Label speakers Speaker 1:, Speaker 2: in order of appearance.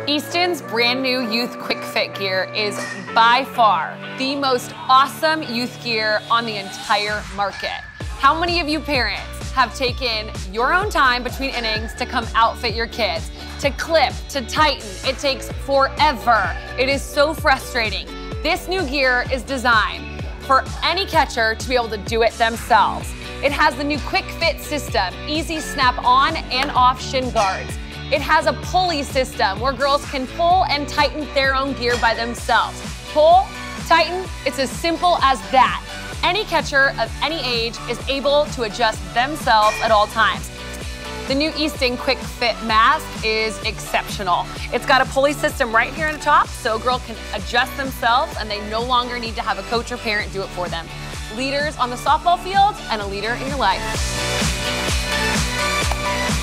Speaker 1: Easton's brand new Youth Quick Fit gear is by far the most awesome youth gear on the entire market. How many of you parents have taken your own time between innings to come outfit your kids? To clip, to tighten, it takes forever. It is so frustrating. This new gear is designed for any catcher to be able to do it themselves. It has the new Quick Fit system, easy snap on and off shin guards. It has a pulley system where girls can pull and tighten their own gear by themselves. Pull, tighten, it's as simple as that. Any catcher of any age is able to adjust themselves at all times. The new Easton Quick Fit mask is exceptional. It's got a pulley system right here on the top so a girl can adjust themselves and they no longer need to have a coach or parent do it for them. Leaders on the softball field and a leader in your life.